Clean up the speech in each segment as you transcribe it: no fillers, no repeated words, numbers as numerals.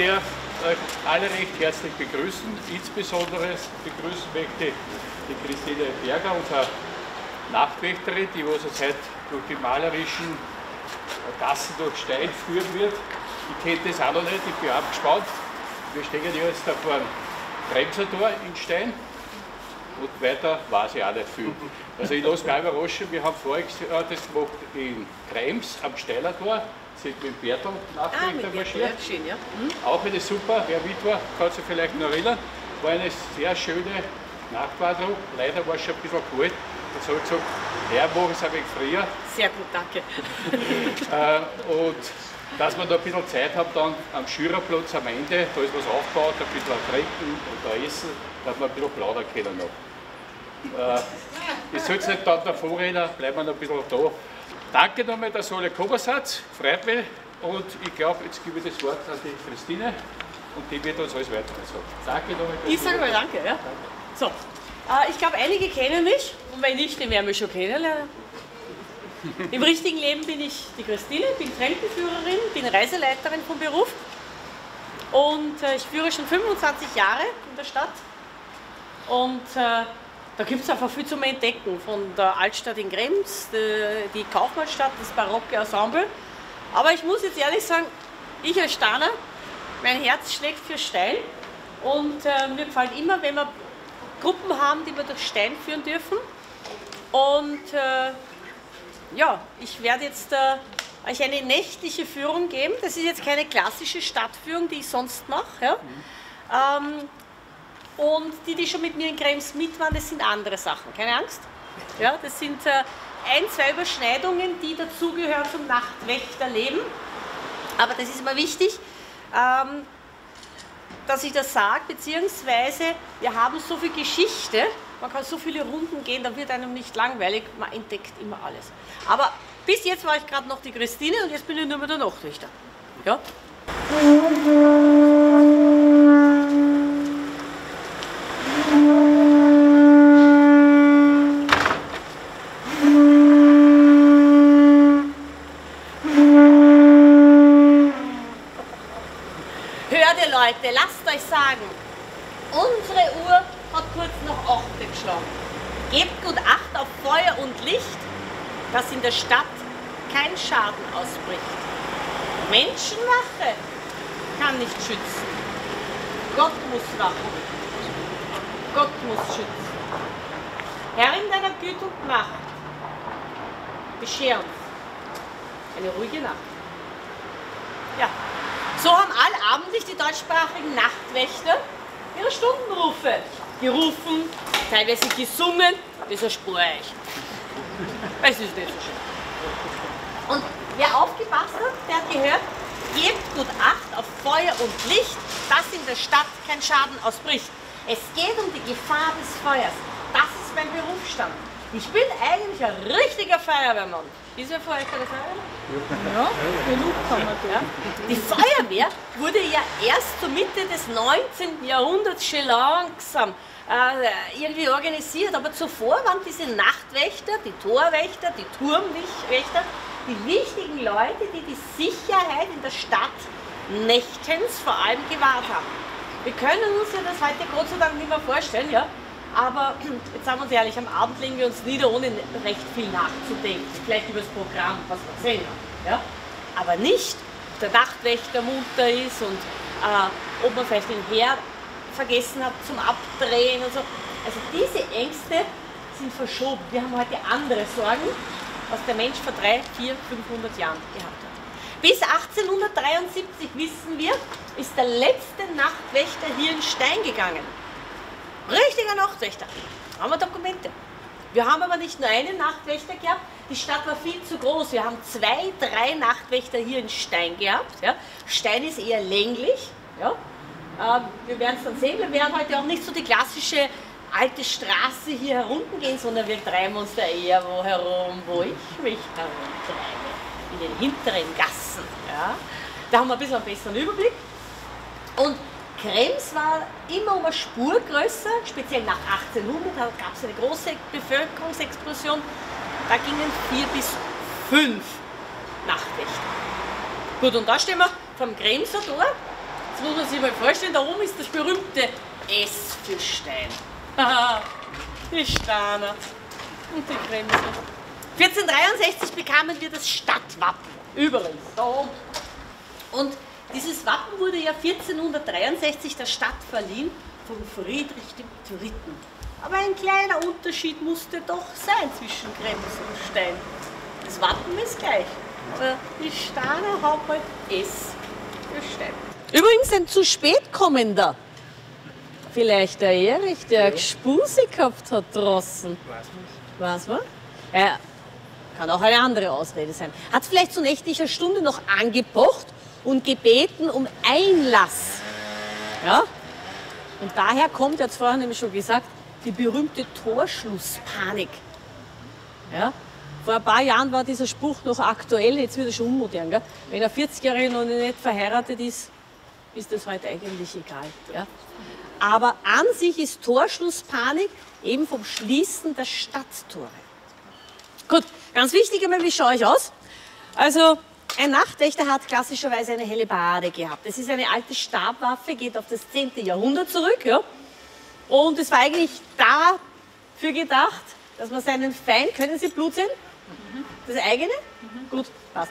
darf euch alle recht herzlich begrüßen. Insbesondere begrüßen möchte die Christine Berger, unsere Nachtwächterin, die uns heute durch die malerischen Gassen durch Stein führen wird. Ich kenne das auch noch nicht, ich bin abgespannt. Wir stehen jetzt da vor dem Kremser Tor in Stein und weiter weiß ich auch nicht viel. Also ich lasse mich auch überraschen, wir haben voriges Jahr das gemacht in Krems am Steilertor, sind mit dem Bertel Nachtwächter marschiert. Ja, schön, ja. Auch wieder super, wer mit war, kann sich vielleicht noch erinnern. War eine sehr schöne Nachtwanderung, leider war es schon ein bisschen kalt. Jetzt habe ich gesagt, ja, machen es ein wenig früher. Sehr gut, danke. Und dass wir da ein bisschen Zeit haben, dann am Schürerplatz am Ende, da ist was aufgebaut, ein bisschen trinken und ein essen, dass wir ein bisschen plaudern können noch. Ich soll jetzt nicht dann davor reden, bleiben wir noch ein bisschen da. Danke nochmal, dass ihr alle gekommen seid, freut mich. Und ich glaube, jetzt gebe ich das Wort an die Christine und die wird uns alles weitere sagen. Danke nochmal. Ich sage mal danke, ja. So, ich glaube, einige kennen mich und wenn nicht, die werden mich schon kennenlernen. Im richtigen Leben bin ich die Christine, bin Fremdenführerin, bin Reiseleiterin vom Beruf und ich führe schon 25 Jahre in der Stadt und da gibt es einfach viel zu entdecken, von der Altstadt in Krems, die Kaufmannstadt, das barocke Ensemble. Aber ich muss jetzt ehrlich sagen, ich als Steiner, mein Herz schlägt für Stein und mir gefällt immer, wenn wir Gruppen haben, die wir durch Stein führen dürfen. Und ja, ich werde jetzt euch eine nächtliche Führung geben. Das ist jetzt keine klassische Stadtführung, die ich sonst mache. Ja? Und die schon mit mir in Krems mit waren, das sind andere Sachen. Keine Angst. Ja, das sind ein, zwei Überschneidungen, die dazugehören zum Nachtwächterleben. Aber das ist mir wichtig, dass ich das sage, beziehungsweise wir haben so viel Geschichte, man kann so viele Runden gehen, da wird einem nicht langweilig, man entdeckt immer alles. Aber bis jetzt war ich gerade noch die Christine und jetzt bin ich nur mehr der Nachtwächter. Ja? Hört ihr Leute, lasst euch sagen, unsere Uhr hat kurz nach 8 geschlagen. Gebt gut Acht auf Feuer und Licht, dass in der Stadt kein Schaden ausbricht. Menschenwache kann nicht schützen. Gott muss wachen. Gott muss schützen. Herr in deiner Güte und Macht, bescher uns eine ruhige Nacht. Ja, so haben allabendlich die deutschsprachigen Nachtwächter ihre Stundenrufe gerufen, teilweise gesungen, das erspare ich. Es ist nicht so schön. Und wer aufgepasst hat, der hat gehört, gebt gut Acht auf Feuer und Licht, dass in der Stadt kein Schaden ausbricht. Es geht um die Gefahr des Feuers. Das ist mein Berufsstand. Ich bin eigentlich ein richtiger Feuerwehrmann. Ist ja vorher keine Feuerwehr? Ja, genug kann man tun. Ja. Die Feuerwehr wurde ja erst zur Mitte des 19. Jahrhunderts schon langsam irgendwie organisiert, aber zuvor waren diese Nachtwächter, die Torwächter, die Turmwächter, die wichtigen Leute, die die Sicherheit in der Stadt nächtens vor allem gewahrt haben. Wir können uns ja das heute Gott sei Dank nicht mehr vorstellen, ja? Aber jetzt sagen wir uns ehrlich, am Abend legen wir uns nieder, ohne recht viel nachzudenken, vielleicht über das Programm, was wir gesehen haben. Ja? Aber nicht, ob der Nachtwächter munter ist und ob man vielleicht den Herd vergessen hat zum Abdrehen und so. Also diese Ängste sind verschoben. Wir haben heute andere Sorgen, was der Mensch vor 300, 400, 500 Jahren gehabt hat. Bis 1873, wissen wir, ist der letzte Nachtwächter hier in Stein gegangen. Richtiger Nachtwächter. Haben wir Dokumente. Wir haben aber nicht nur einen Nachtwächter gehabt, die Stadt war viel zu groß. Wir haben 2, 3 Nachtwächter hier in Stein gehabt. Ja. Stein ist eher länglich. Ja. Wir werden es dann sehen, wir werden heute auch nicht so die klassische alte Straße hier heruntergehen, sondern wir treiben uns da eher wo herum, wo ich mich herumtreibe. In den hinteren Gassen. Ja. Da haben wir ein bisschen einen besseren Überblick. Und Krems war immer um eine Spur größer, speziell nach 1800 gab es eine große Bevölkerungsexplosion. Da gingen 4 bis 5 Nachtwächter. Gut, und da stehen wir vom Kremser Tor. Jetzt muss man sich mal vorstellen, da oben ist das berühmte S für Stein. Die Steiner und die Kremse. 1463 bekamen wir das Stadtwappen, übrigens, da oben. Und dieses Wappen wurde ja 1463 der Stadt verliehen von Friedrich III. Aber ein kleiner Unterschied musste doch sein zwischen Krems und Stein. Das Wappen ist gleich, aber die Steiner haben halt S für Stein. Übrigens ein zu spät kommender. Vielleicht der Erich, der Gespuse gehabt hat draußen. Weiß man? Ja, kann auch eine andere Ausrede sein. Hat vielleicht zur nächtlicher Stunde noch angepocht und gebeten um Einlass. Ja? Und daher kommt, er hat es vorhin nämlich schon gesagt, die berühmte Torschlusspanik. Ja? Vor ein paar Jahren war dieser Spruch noch aktuell, jetzt wird er schon unmodern. Gell? Wenn ein 40-Jähriger noch nicht verheiratet ist, ist das heute eigentlich egal. Ja? Aber an sich ist Torschlusspanik eben vom Schließen der Stadttore. Gut, ganz wichtig einmal, wie schaue ich aus? Also, ein Nachtwächter hat klassischerweise eine Hellebarde gehabt. Das ist eine alte Stabwaffe, geht auf das 10. Jahrhundert zurück. Ja? Und es war eigentlich dafür gedacht, dass man seinen Feind, können Sie Blut sehen? Das eigene? Gut, passt.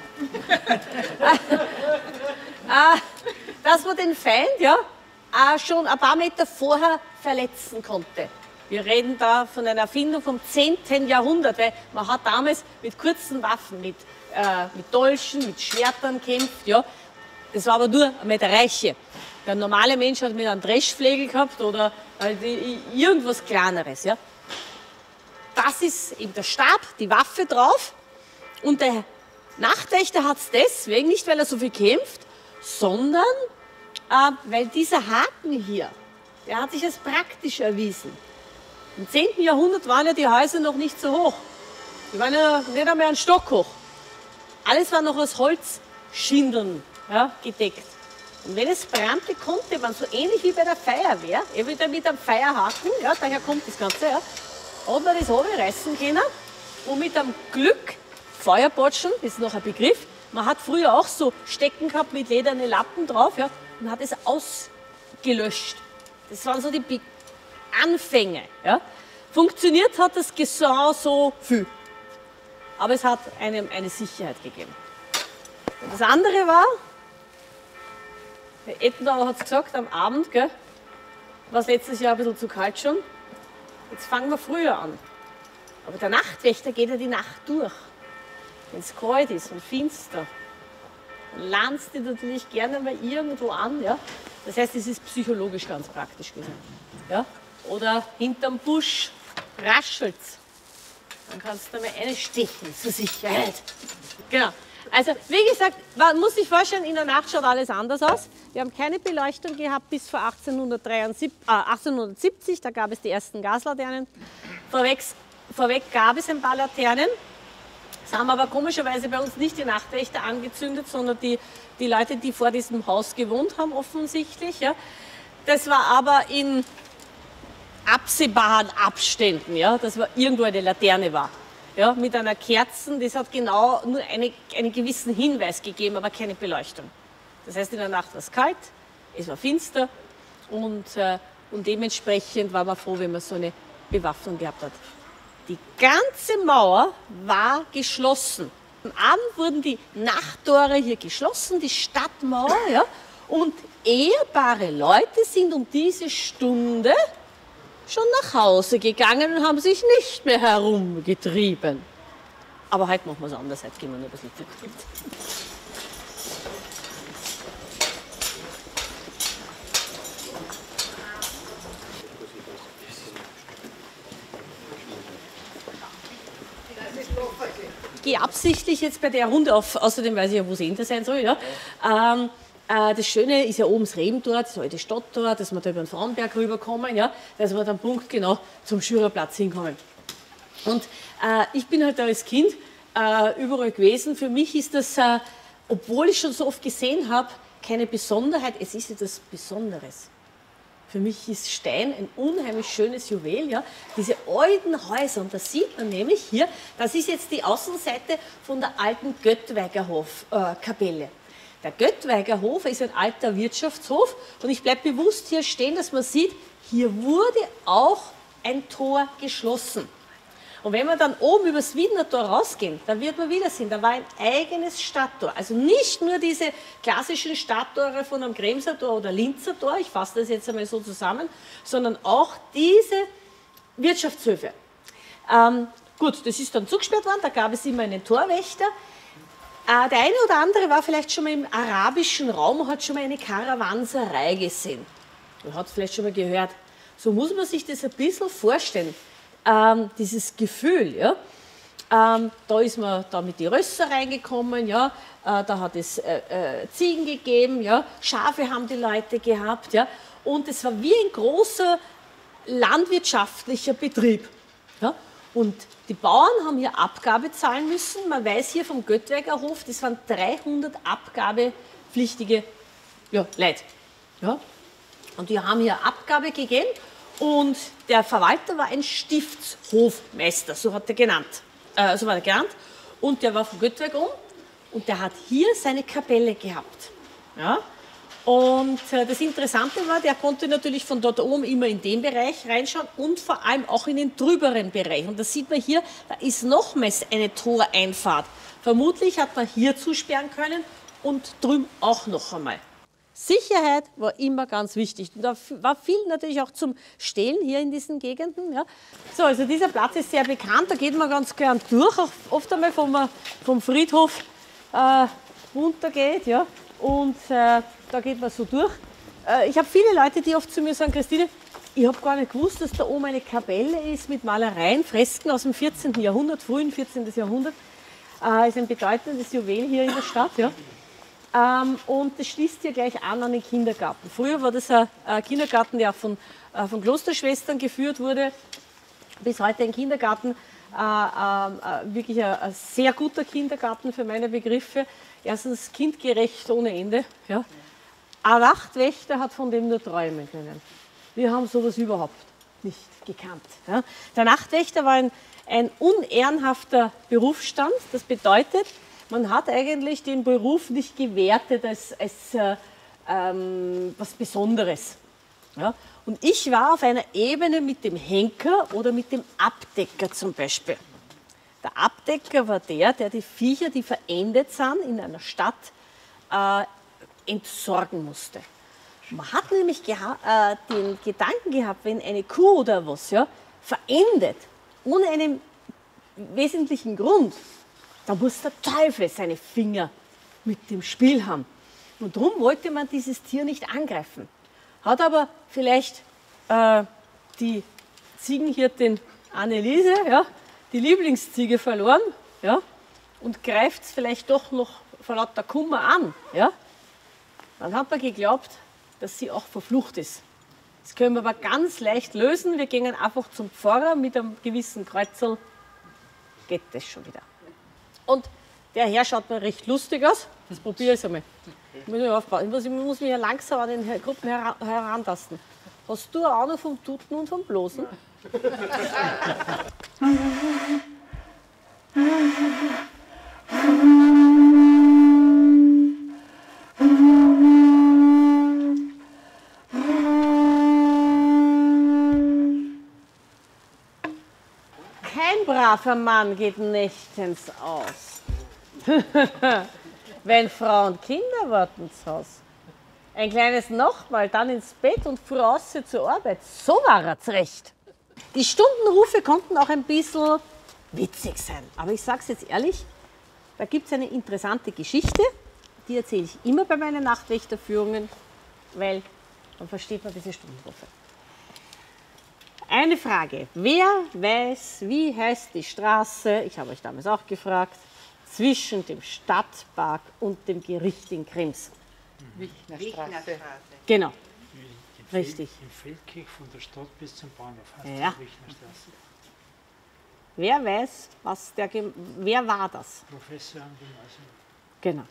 Dass man den Feind ja, schon ein paar Meter vorher verletzen konnte. Wir reden da von einer Erfindung vom 10. Jahrhundert, weil man hat damals mit kurzen Waffen, mit Dolchen, mit Schwertern kämpft. Ja. Das war aber nur mit der Reiche. Der normale Mensch hat mit einem Dreschflegel gehabt oder irgendwas Kleineres. Ja. Das ist eben der Stab, die Waffe drauf. Und der Nachtwächter hat es deswegen, nicht weil er so viel kämpft, sondern weil dieser Haken hier, der hat sich als praktisch erwiesen. Im 10. Jahrhundert waren ja die Häuser noch nicht so hoch. Die waren ja nicht einmal einen Stock hoch. Alles war noch aus Holzschindeln ja, gedeckt. Und wenn es brannte, konnte man so ähnlich wie bei der Feuerwehr, wieder mit einem Feuerhaken, ja, daher kommt das Ganze, ja, hat man das reißen können und mit einem Glück, Feuerbotschen, das ist noch ein Begriff, man hat früher auch so Stecken gehabt mit lederne Lappen drauf ja, und hat es ausgelöscht. Das waren so die Anfänge. Ja. Funktioniert hat das so viel. Aber es hat einem eine Sicherheit gegeben. Und das andere war, der Ettenauer hat es gesagt, am Abend, gell, war es letztes Jahr ein bisschen zu kalt schon, jetzt fangen wir früher an. Aber der Nachtwächter geht ja die Nacht durch. Wenn es kalt ist und finster, dann lanzt die natürlich gerne mal irgendwo an. Ja? Das heißt, es ist psychologisch ganz praktisch gewesen. Ja? Oder hinterm Busch raschelt's. Dann kannst du mal eine stechen zur Sicherheit. Genau. Also, wie gesagt, man muss sich vorstellen, in der Nacht schaut alles anders aus. Wir haben keine Beleuchtung gehabt bis vor 1870, da gab es die ersten Gaslaternen. Vorweg gab es ein paar Laternen. Das haben aber komischerweise bei uns nicht die Nachtwächter angezündet, sondern die Leute, die vor diesem Haus gewohnt haben, offensichtlich. Ja. Das war aber in absehbaren Abständen, ja, dass irgendwo eine Laterne war. Ja, mit einer Kerze, das hat genau nur einen gewissen Hinweis gegeben, aber keine Beleuchtung. Das heißt, in der Nacht war es kalt, es war finster und dementsprechend war man froh, wenn man so eine Bewaffnung gehabt hat. Die ganze Mauer war geschlossen. Am Abend wurden die Nachttore hier geschlossen, die Stadtmauer, ja, und ehrbare Leute sind um diese Stunde schon nach Hause gegangen und haben sich nicht mehr herumgetrieben. Aber heute machen wir es anders, heute gehen wir nur ein bisschen verkühlt. Ich gehe absichtlich jetzt bei der Runde auf, außerdem weiß ich ja, wo es hinter sein soll. Ja. Das Schöne ist ja oben das Rebentor, das alte Stadttor, dass wir da über den Frauenberg rüberkommen, ja, dass wir dann punktgenau zum Schürerplatz hinkommen. Und ich bin halt als Kind überall gewesen. Für mich ist das, obwohl ich schon so oft gesehen habe, keine Besonderheit. Es ist etwas Besonderes. Für mich ist Stein ein unheimlich schönes Juwel. Ja? Diese alten Häuser, und das sieht man nämlich hier, das ist jetzt die Außenseite von der alten Göttweigerhof-Kapelle. Der Göttweiger Hof ist ein alter Wirtschaftshof und ich bleibe bewusst hier stehen, dass man sieht, hier wurde auch ein Tor geschlossen. Und wenn wir dann oben über das Wiedner Tor rausgehen, dann wird man wieder sehen, da war ein eigenes Stadttor. Also nicht nur diese klassischen Stadttore von einem Kremser Tor oder Linzer Tor, ich fasse das jetzt einmal so zusammen, sondern auch diese Wirtschaftshöfe. Gut, das ist dann zugesperrt worden, da gab es immer einen Torwächter. Der eine oder andere war vielleicht schon mal im arabischen Raum und hat schon mal eine Karawanserei gesehen. Man hat es vielleicht schon mal gehört. So muss man sich das ein bisschen vorstellen. Dieses Gefühl, ja. Da ist man da mit die Rösser reingekommen, ja. Da hat es Ziegen gegeben, ja. Schafe haben die Leute gehabt, ja. Und es war wie ein großer landwirtschaftlicher Betrieb. Ja. Und die Bauern haben hier Abgabe zahlen müssen. Man weiß hier vom Göttweiger Hof, das waren 300 abgabepflichtige Leute. Ja. Und die haben hier Abgabe gegeben. Und der Verwalter war ein Stiftshofmeister, so hat er genannt. So war er genannt. Und der war vom Göttweiger und der hat hier seine Kapelle gehabt. Ja? Und das Interessante war, der konnte natürlich von dort oben immer in den Bereich reinschauen und vor allem auch in den drüberen Bereich. Und das sieht man hier, da ist nochmals eine Toreinfahrt. Vermutlich hat man hier zusperren können und drüben auch noch einmal. Sicherheit war immer ganz wichtig. Und da war viel natürlich auch zum Stehlen hier in diesen Gegenden. Ja. So, also dieser Platz ist sehr bekannt, da geht man ganz gern durch, auch oft einmal vom Friedhof runtergeht. Ja. Und da geht man so durch. Ich habe viele Leute, die oft zu mir sagen, Christine, ich habe gar nicht gewusst, dass da oben eine Kapelle ist mit Malereien, Fresken aus dem 14. Jahrhundert, frühen 14. Jahrhundert. Ist ein bedeutendes Juwel hier in der Stadt. Ja. Und das schließt hier gleich an den Kindergarten. Früher war das ein Kindergarten, der auch von Klosterschwestern geführt wurde. Bis heute ein Kindergarten, wirklich ein sehr guter Kindergarten für meine Begriffe. Erstens kindgerecht ohne Ende. Ja. Ein Nachtwächter hat von dem nur träumen können. Wir haben sowas überhaupt nicht gekannt. Ja. Der Nachtwächter war ein unehrenhafter Berufsstand. Das bedeutet, man hat eigentlich den Beruf nicht gewertet als was Besonderes. Ja? Und ich war auf einer Ebene mit dem Henker oder mit dem Abdecker zum Beispiel. Der Abdecker war der die Viecher, die verendet sind, in einer Stadt entsorgen musste. Man hat nämlich den Gedanken gehabt, wenn eine Kuh oder was verendet, ohne einen wesentlichen Grund, da muss der Teufel seine Finger mit dem Spiel haben. Und darum wollte man dieses Tier nicht angreifen. Hat aber vielleicht die Ziegenhirtin Anneliese, die Lieblingsziege verloren, und greift es vielleicht doch noch vor lauter Kummer an. Ja? Dann hat man geglaubt, dass sie auch verflucht ist. Das können wir aber ganz leicht lösen. Wir gehen einfach zum Pfarrer mit einem gewissen Kreuzel. Geht das schon wieder. Und der Herr schaut mir recht lustig aus. Das probiere ich einmal. Ich muss mich ja langsam an den Gruppen herantasten. Hast du eine Ahnung vom Tuten und vom Bloßen? Kein braver Mann geht nächtens aus. Wenn Frau und Kinder warten zu Hause. Ein kleines Nochmal, dann ins Bett und voraus zur Arbeit. So war er zurecht. Die Stundenrufe konnten auch ein bisschen witzig sein. Aber ich sage es jetzt ehrlich, da gibt es eine interessante Geschichte. Die erzähle ich immer bei meinen Nachtwächterführungen, weil dann versteht man diese Stundenrufe. Eine Frage. Wer weiß, wie heißt die Straße, ich habe euch damals auch gefragt, zwischen dem Stadtpark und dem Gericht in Krems? Wichnerstraße. Genau. Richtig. Im Feldkirch von der Stadt bis zum Bahnhof heißt Ja. die Wichnerstraße. Wer weiß, wer war das? Professor am Gymnasium. Genau.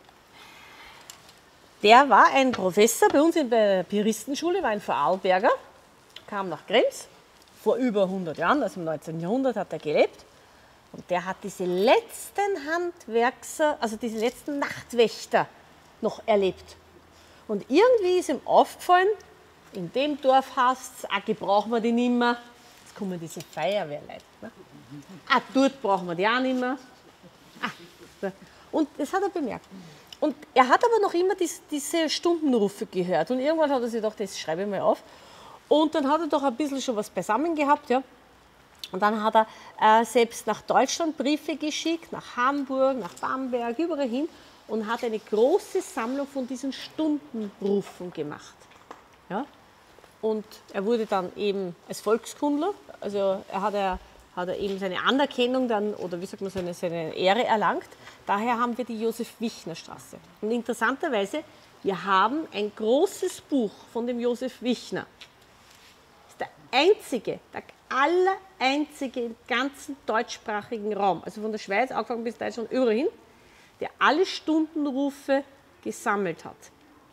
Der war ein Professor bei uns in der Pieristenschule, war ein Vorarlberger, kam nach Krems, vor über 100 Jahren, also im 19. Jahrhundert hat er gelebt. Und der hat diese letzten diese letzten Nachtwächter noch erlebt. Und irgendwie ist ihm aufgefallen, in dem Dorf heißt es, Aki brauchen wir die nicht mehr. Jetzt kommen diese Feuerwehrleute. Ne? Dort brauchen wir die auch nicht mehr. Und das hat er bemerkt. Und er hat aber noch immer diese Stundenrufe gehört. Und irgendwann hat er sich gedacht, das schreibe ich mal auf. Und dann hat er doch ein bisschen schon was beisammen gehabt. Ja? Und dann hat er selbst nach Deutschland Briefe geschickt, nach Hamburg, nach Bamberg, überall hin. Und hat eine große Sammlung von diesen Stundenrufen gemacht. Ja? Und er wurde dann eben als Volkskundler, also hat er eben seine Anerkennung dann, oder wie sagt man, seine Ehre erlangt. Daher haben wir die Josef-Wichner-Straße. Und interessanterweise, wir haben ein großes Buch von dem Josef Wichner. Das ist der einzige, der allereinzige im ganzen deutschsprachigen Raum, also von der Schweiz angefangen bis Deutschland, überall hin, der alle Stundenrufe gesammelt hat.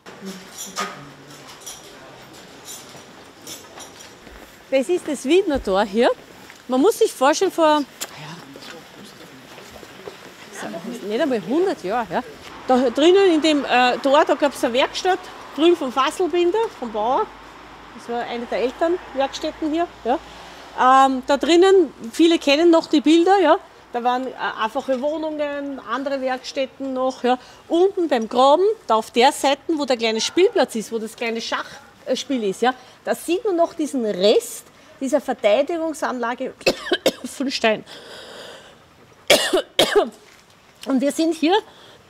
Das ist das Wiedner Tor hier. Man muss sich vorstellen, vor nicht einmal 100 Jahren, ja, da drinnen in dem Tor, da gab es eine Werkstatt, drüben vom Fasselbinder, vom Bauer. Das war eine der Elternwerkstätten hier. Ja. Da drinnen, viele kennen noch die Bilder, ja. Da waren einfache Wohnungen, andere Werkstätten noch. Ja. Unten beim Graben, da auf der Seite, wo der kleine Spielplatz ist, wo das kleine Schachspiel ist, ja, da sieht man noch diesen Rest dieser Verteidigungsanlage von Stein. Und wir sind hier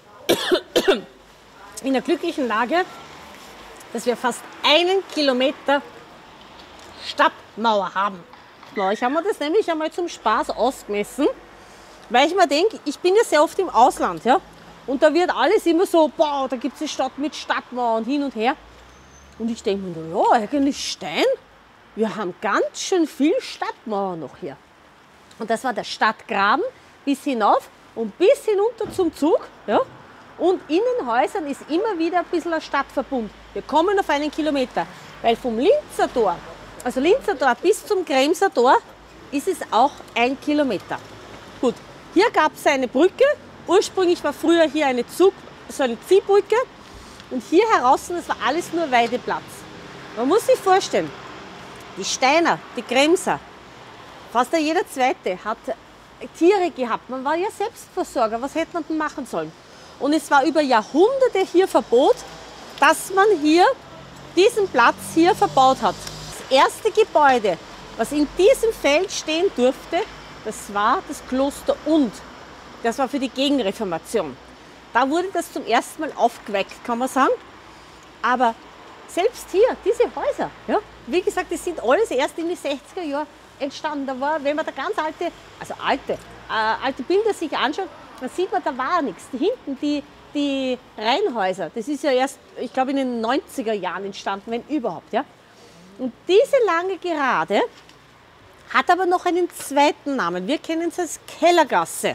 in der glücklichen Lage, dass wir fast 1 Kilometer Stadtmauer haben. Ich habe mir das nämlich einmal zum Spaß ausgemessen, weil ich mir denke, ich bin ja sehr oft im Ausland, ja, und da wird alles immer so, boah, da gibt es eine Stadt mit Stadtmauer und hin und her. Und ich denke mir, ja, eigentlich Stein, wir haben ganz schön viel Stadtmauer noch hier. Und das war der Stadtgraben bis hinauf und bis hinunter zum Zug. Ja? Und in den Häusern ist immer wieder ein bisschen ein Stadtverbund. Wir kommen auf 1 Kilometer, weil vom Linzer Tor, also Linzer Tor bis zum Kremser Tor, ist es auch 1 Kilometer. Gut, hier gab es eine Brücke. Ursprünglich war früher hier eine Ziehbrücke. Und hier heraus, das war alles nur Weideplatz. Man muss sich vorstellen, die Steiner, die Kremser, fast jeder Zweite hat Tiere gehabt. Man war ja Selbstversorger. Was hätte man denn machen sollen? Und es war über Jahrhunderte hier Verbot, dass man hier diesen Platz hier verbaut hat. Das erste Gebäude, was in diesem Feld stehen durfte, das war das Kloster Und. Das war für die Gegenreformation. Da wurde das zum ersten Mal aufgeweckt, kann man sagen. Aber selbst hier, diese Häuser, ja, wie gesagt, das sind alles erst in den 60er Jahren entstanden. Da war, wenn man da ganz alte Bilder sich anschaut, dann sieht man, da war nichts. Hinten die Reihenhäuser, das ist ja erst, ich glaube, in den 90er Jahren entstanden, wenn überhaupt. Ja. Und diese lange Gerade hat aber noch einen zweiten Namen. Wir kennen es als Kellergasse.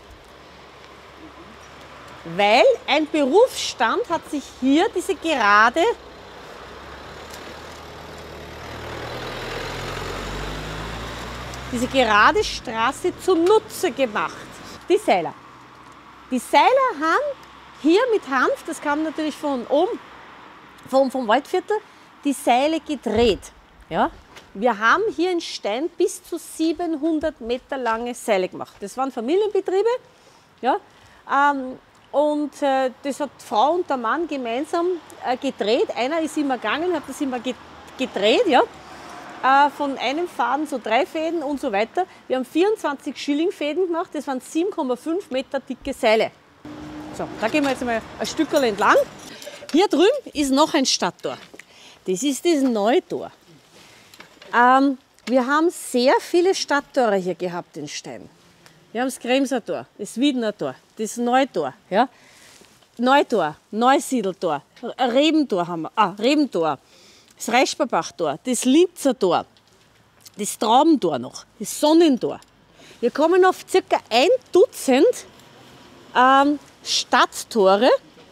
Weil ein Berufsstand hat sich hier diese gerade Straße zunutze gemacht. Die Seiler. Die Seiler haben hier mit Hanf, das kam natürlich von oben, vom Waldviertel, die Seile gedreht. Ja? Wir haben hier in Stein bis zu 700 Meter lange Seile gemacht. Das waren Familienbetriebe. Ja? Und das hat Frau und der Mann gemeinsam gedreht. Einer ist immer gegangen, hat das immer gedreht. Ja? Von einem Faden so 3 Fäden und so weiter. Wir haben 24 Schillingfäden gemacht. Das waren 7,5 Meter dicke Seile. So, da gehen wir jetzt mal ein Stückchen entlang. Hier drüben ist noch ein Stadttor. Das ist das Neutor. Wir haben sehr viele Stadttore hier gehabt in Stein. Wir haben das Kremser Tor, das Wiedner Tor, das Neutor, ja? Neutor, Neusiedeltor, Rebentor haben wir, Rebentor, das Reichsperbachtor, das Linzer Tor, das Traubentor noch, das Sonnentor. Wir kommen auf ca. 1 Dutzend Stadttore.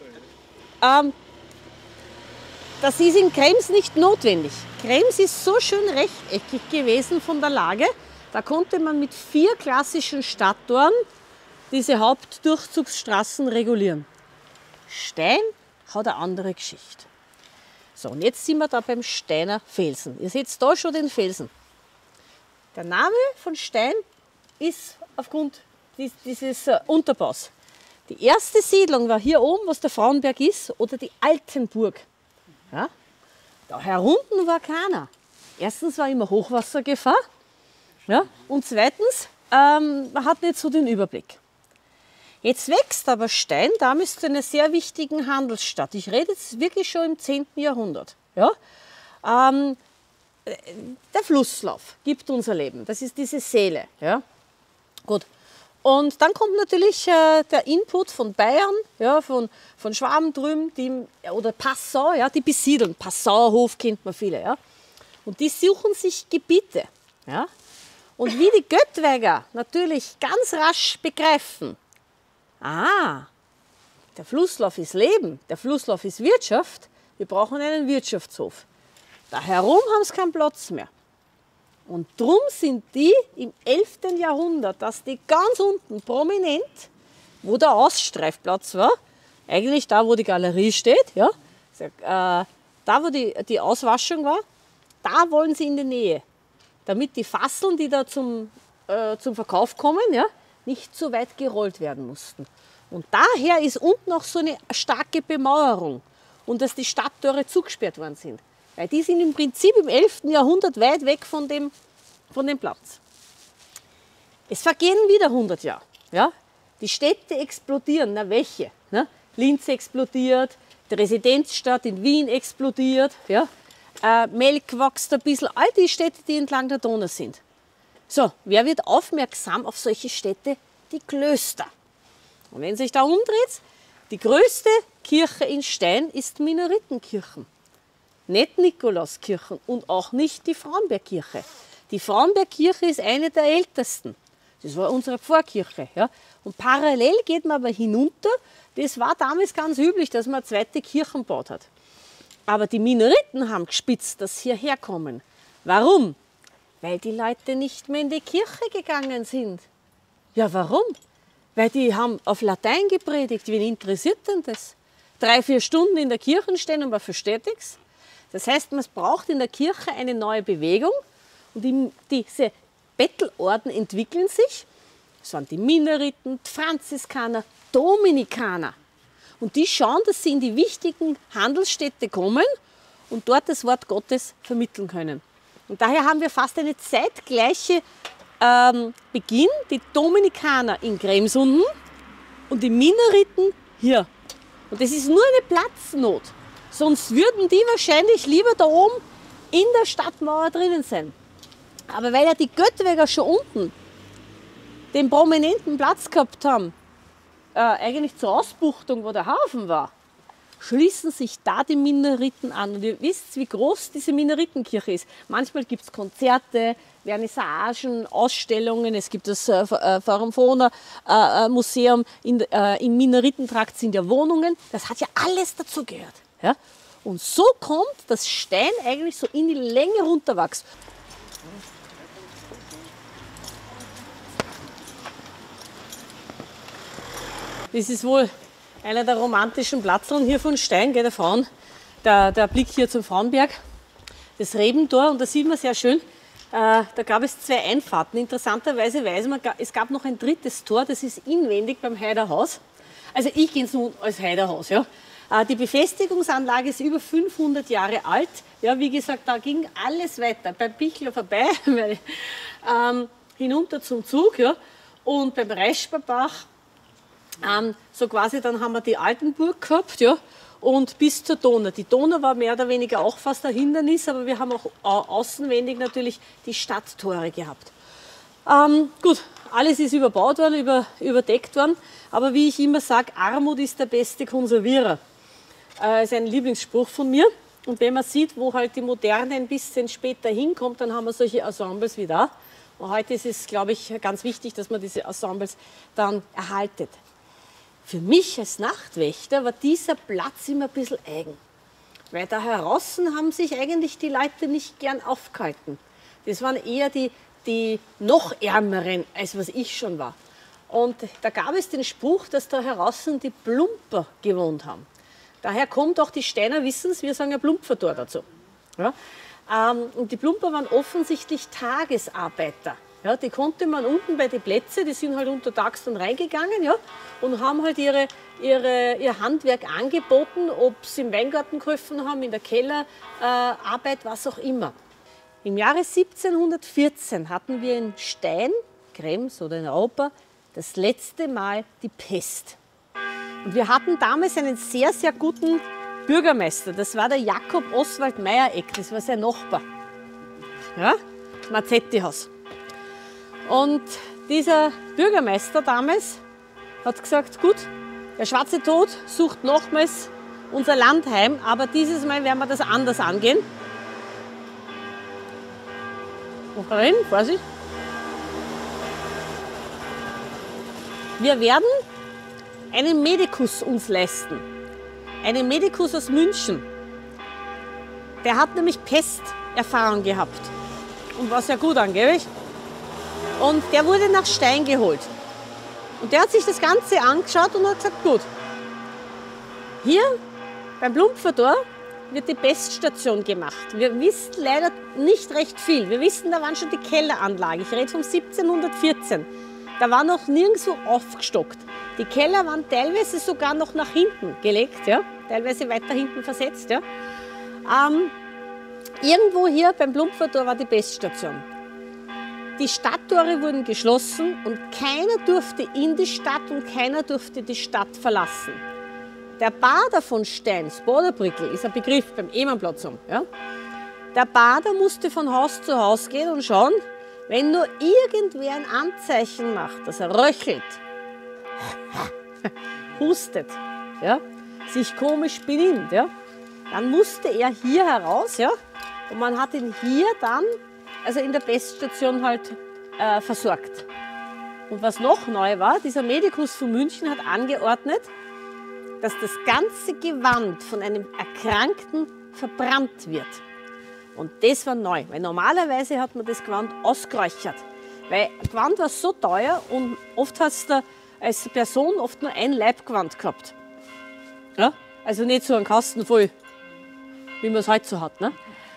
Das ist in Krems nicht notwendig. Krems ist so schön rechteckig gewesen von der Lage, da konnte man mit 4 klassischen Stadttoren diese Hauptdurchzugsstraßen regulieren. Stein hat eine andere Geschichte. So, und jetzt sind wir da beim Steiner Felsen. Ihr seht da schon den Felsen. Der Name von Stein ist aufgrund dieses Unterbaus. Die erste Siedlung war hier oben, was der Frauenberg ist, oder die Altenburg. Ja? Da herunten war keiner. Erstens war immer Hochwassergefahr, ja? Und zweitens, man hat nicht so den Überblick. Jetzt wächst aber Stein damals zu einer sehr wichtigen Handelsstadt. Ich rede jetzt wirklich schon im 10. Jahrhundert. Ja? Der Flusslauf gibt unser Leben. Das ist diese Seele. Ja? Gut. Und dann kommt natürlich der Input von Bayern, ja, von Schwaben drüben, oder Passau, ja, die besiedeln. Passauer Hof kennt man viele. Ja. Und die suchen sich Gebiete. Ja. Und wie die Göttweiger natürlich ganz rasch begreifen, der Flusslauf ist Leben, der Flusslauf ist Wirtschaft, wir brauchen einen Wirtschaftshof. Da herum haben sie keinen Platz mehr. Und drum sind die im 11. Jahrhundert, dass die ganz unten prominent, wo der Ausstreifplatz war, eigentlich da, wo die Galerie steht, ja, da, wo die Auswaschung war, da wollen sie in die Nähe, damit die Fasseln, die da zum Verkauf kommen, ja, nicht so weit gerollt werden mussten. Und daher ist unten auch so eine starke Bemauerung und dass die Stadttore zugesperrt worden sind. Weil die sind im Prinzip im 11. Jahrhundert weit weg von dem Platz. Es vergehen wieder 100 Jahre. Ja? Die Städte explodieren. Na welche? Ne? Linz explodiert, die Residenzstadt in Wien explodiert. Ja? Melk wächst ein bisschen. All die Städte, die entlang der Donau sind. So, wer wird aufmerksam auf solche Städte? Die Klöster. Und wenn sich da umdreht, die größte Kirche in Stein ist Minoritenkirchen. Nicht Nikolauskirchen und auch nicht die Frauenbergkirche. Die Frauenbergkirche ist eine der ältesten. Das war unsere Pfarrkirche. Ja. Und parallel geht man aber hinunter. Das war damals ganz üblich, dass man eine zweite Kirche gebaut hat. Aber die Minoriten haben gespitzt, dass sie hierher kommen. Warum? Weil die Leute nicht mehr in die Kirche gegangen sind. Ja, warum? Weil die haben auf Latein gepredigt. Wen interessiert denn das? 3-4 Stunden in der Kirche stehen und man versteht nichts. Das heißt, man braucht in der Kirche eine neue Bewegung und diese Bettelorden entwickeln sich. Das waren die Minoriten, die Franziskaner, Dominikaner. Und die schauen, dass sie in die wichtigen Handelsstädte kommen und dort das Wort Gottes vermitteln können. Und daher haben wir fast eine zeitgleiche Beginn, die Dominikaner in Kremsunden und die Minoriten hier. Und das ist nur eine Platznot. Sonst würden die wahrscheinlich lieber da oben in der Stadtmauer drinnen sein. Aber weil ja die Göttweiger schon unten den prominenten Platz gehabt haben, eigentlich zur Ausbuchtung, wo der Hafen war, schließen sich da die Minoriten an. Und ihr wisst, wie groß diese Minoritenkirche ist. Manchmal gibt es Konzerte, Vernissagen, Ausstellungen. Es gibt das Forum Museum. Im Minoritentrakt sind ja Wohnungen. Das hat ja alles dazu gehört. Ja? Und so kommt das Stein eigentlich so in die Länge runterwachsen. Das ist wohl einer der romantischen Platzeln hier von Stein, der Frauen. Der Blick hier zum Frauenberg, das Rebentor, und da sieht man sehr schön, da gab es 2 Einfahrten. Interessanterweise weiß man, es gab noch ein drittes Tor, das ist inwendig beim Heiderhaus. Also ich gehe es nun als Heiderhaus. Ja. Die Befestigungsanlage ist über 500 Jahre alt. Ja, wie gesagt, da ging alles weiter. Beim Pichler vorbei, hinunter zum Zug. Ja. Und beim Reischberbach, so quasi, dann haben wir die Altenburg gehabt, ja, und bis zur Donau. Die Donau war mehr oder weniger auch fast ein Hindernis, aber wir haben auch außenwendig natürlich die Stadttore gehabt. Gut, alles ist überbaut worden, überdeckt worden, aber wie ich immer sage, Armut ist der beste Konservierer. Das ist ein Lieblingsspruch von mir. Und wenn man sieht, wo halt die Moderne ein bisschen später hinkommt, dann haben wir solche Ensembles wie da. Und heute ist es, glaube ich, ganz wichtig, dass man diese Ensembles dann erhaltet. Für mich als Nachtwächter war dieser Platz immer ein bisschen eigen. Weil da draußen haben sich eigentlich die Leute nicht gern aufgehalten. Das waren eher die noch Ärmeren, als was ich schon war. Und da gab es den Spruch, dass da draußen die Plumper gewohnt haben. Daher kommt auch die Steiner Wissens, wir sagen ja Plumpfertor dazu. Ja? Und die Plumper waren offensichtlich Tagesarbeiter. Ja, die konnte man unten bei den Plätzen, die sind halt untertags dann reingegangen, ja, und haben halt ihr Handwerk angeboten, ob sie im Weingarten geholfen haben, in der Kellerarbeit, was auch immer. Im Jahre 1714 hatten wir in Stein, Krems oder in Europa, das letzte Mal die Pest. Und wir hatten damals einen sehr, sehr guten Bürgermeister. Das war der Jakob Oswald Meiereck, das war sein Nachbar. Ja, Mazzettihaus. Und dieser Bürgermeister damals hat gesagt, gut, der schwarze Tod sucht nochmals unser Land heim, aber dieses Mal werden wir das anders angehen. Noch rein, Vorsicht. Wir werden einen Medikus uns leisten. Einen Medikus aus München. Der hat nämlich Pesterfahrung gehabt. Und war sehr gut angeblich. Und der wurde nach Stein geholt. Und der hat sich das Ganze angeschaut und hat gesagt, gut, hier beim Plumpfertor wird die Peststation gemacht. Wir wissen leider nicht recht viel. Wir wissen, da waren schon die Kelleranlagen. Ich rede von 1714. Da war noch nirgendwo aufgestockt. Die Keller waren teilweise sogar noch nach hinten gelegt, ja? Teilweise weiter hinten versetzt. Ja? Irgendwo hier beim Plumpfertor war die Peststation. Die Stadttore wurden geschlossen und keiner durfte in die Stadt und keiner durfte die Stadt verlassen. Der Bader von Stein, das Baderbrickel, ist ein Begriff beim Ehmannplatz. Ja? Der Bader musste von Haus zu Haus gehen und schauen, wenn nur irgendwer ein Anzeichen macht, dass er röchelt, hustet, ja? Sich komisch benimmt, ja? Dann musste er hier heraus, ja? Und man hat ihn hier dann, also in der Peststation halt versorgt. Und was noch neu war, dieser Medikus von München hat angeordnet, dass das ganze Gewand von einem Erkrankten verbrannt wird. Und das war neu, weil normalerweise hat man das Gewand ausgeräuchert. Weil Gewand war so teuer und oft hast du als Person oft nur ein Leibgewand gehabt. Ja? Also nicht so einen Kasten voll, wie man es heute so hat. Ne?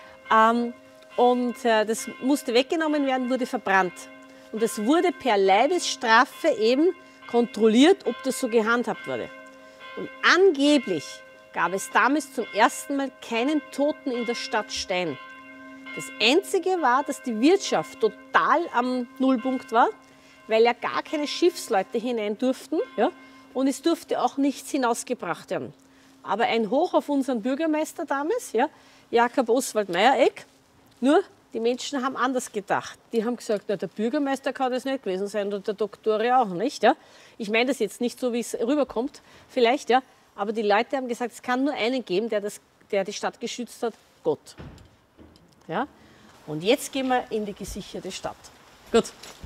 Das musste weggenommen werden, wurde verbrannt. Und es wurde per Leibesstrafe eben kontrolliert, ob das so gehandhabt wurde. Und angeblich gab es damals zum ersten Mal keinen Toten in der Stadt Stein. Das Einzige war, dass die Wirtschaft total am Nullpunkt war, weil ja gar keine Schiffsleute hinein durften, ja, und es durfte auch nichts hinausgebracht werden. Aber ein Hoch auf unseren Bürgermeister damals, ja, Jakob Oswald Meiereck, nur die Menschen haben anders gedacht. Die haben gesagt, na, der Bürgermeister kann das nicht gewesen sein und der Doktor auch nicht. Ja. Ich meine das jetzt nicht so, wie es rüberkommt, vielleicht, ja, aber die Leute haben gesagt, es kann nur einen geben, der die Stadt geschützt hat, Gott. Ja? Und jetzt gehen wir in die gesicherte Stadt. Gut.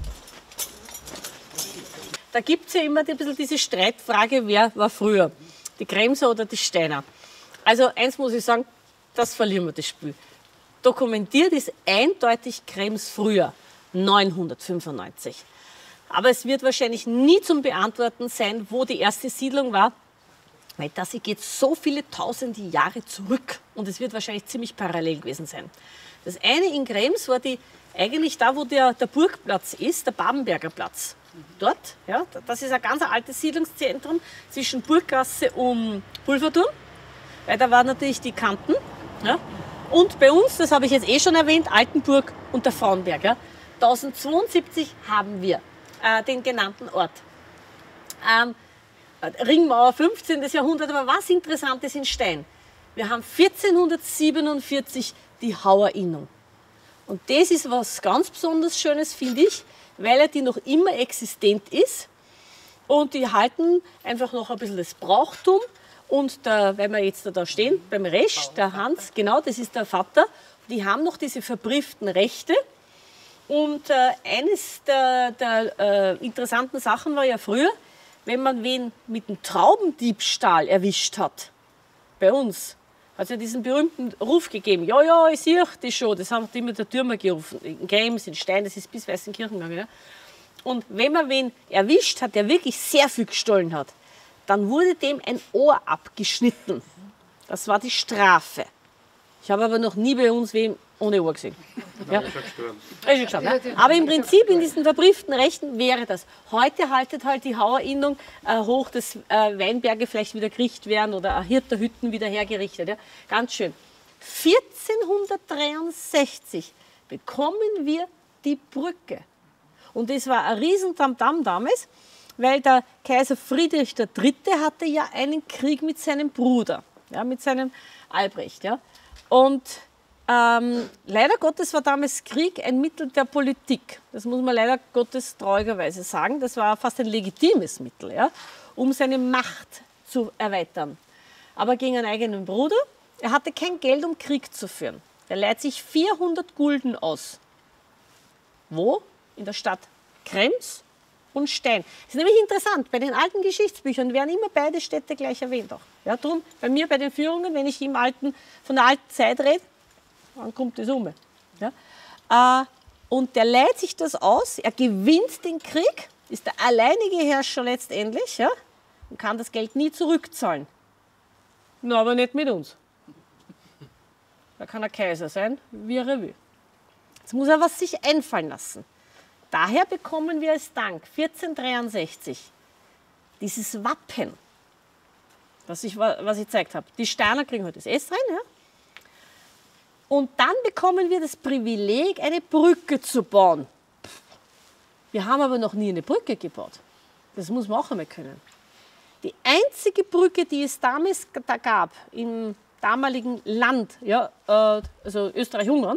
Da gibt es ja immer ein bisschen diese Streitfrage, wer war früher, die Kremser oder die Steiner. Also eins muss ich sagen, das verlieren wir das Spiel. Dokumentiert ist eindeutig Krems früher, 995. Aber es wird wahrscheinlich nie zum Beantworten sein, wo die erste Siedlung war, weil das geht so viele tausende Jahre zurück und es wird wahrscheinlich ziemlich parallel gewesen sein. Das eine in Krems war eigentlich da, wo der Burgplatz ist, der Babenberger Platz. Dort, ja, das ist ein ganz altes Siedlungszentrum zwischen Burggasse und Pulverturm, weil da waren natürlich die Kanten. Ja. Und bei uns, das habe ich jetzt schon erwähnt, Altenburg und der Frauenberg. Ja. 1072 haben wir den genannten Ort. Ringmauer 15. Jahrhundert, aber was interessant ist in Stein. Wir haben 1447 die Hauerinnung. Und das ist was ganz besonders Schönes, finde ich, weil die noch immer existent ist. Und die halten einfach noch ein bisschen das Brauchtum. Und weil wir jetzt da stehen, beim Resch, der Hans, genau, das ist der Vater, die haben noch diese verbrieften Rechte. Und eines der interessanten Sachen war ja früher, wenn man wen mit einem Traubendiebstahl erwischt hat, bei uns, hat es ja diesen berühmten Ruf gegeben, ja, ja, ich sehe das schon, das hat immer der Türmer gerufen, in Krems, in Stein, das ist bis Weißenkirchen gegangen. Ja. Und wenn man wen erwischt hat, der wirklich sehr viel gestohlen hat, dann wurde dem ein Ohr abgeschnitten. Das war die Strafe. Ich habe aber noch nie bei uns wem ohne Ohr gesehen. Ja. Ist schon gestorben, ne? Aber im Prinzip in diesen verbrieften Rechten wäre das. Heute haltet halt die Hauerinnung hoch, dass Weinberge vielleicht wieder gerichtet werden oder Hirterhütten wieder hergerichtet. Ja. Ganz schön. 1463 bekommen wir die Brücke. Und das war ein Riesentamtam damals, weil der Kaiser Friedrich III. Hatte ja einen Krieg mit seinem Bruder, ja, mit seinem Albrecht. Ja. Und leider Gottes war damals Krieg ein Mittel der Politik. Das muss man leider Gottes traurigerweise sagen. Das war fast ein legitimes Mittel, ja, um seine Macht zu erweitern. Aber gegen einen eigenen Bruder. Er hatte kein Geld, um Krieg zu führen. Er leiht sich 400 Gulden aus. Wo? In der Stadt Krems und Stein. Das ist nämlich interessant. Bei den alten Geschichtsbüchern werden immer beide Städte gleich erwähnt. Auch. Ja, darum bei mir bei den Führungen, wenn ich von der alten Zeit rede, dann kommt das um. Ja? Und der leiht sich das aus, er gewinnt den Krieg, ist der alleinige Herrscher letztendlich, ja? Und kann das Geld nie zurückzahlen. Na, aber nicht mit uns. Da kann er Kaiser sein, wie er will. Jetzt muss er was sich einfallen lassen. Daher bekommen wir als Dank 1463 dieses Wappen, was ich gezeigt habe. Die Steiner kriegen heute das S rein. Ja? Und dann bekommen wir das Privileg, eine Brücke zu bauen. Wir haben aber noch nie eine Brücke gebaut. Das muss man auch einmal können. Die einzige Brücke, die es damals gab im damaligen Land, ja, also Österreich-Ungarn,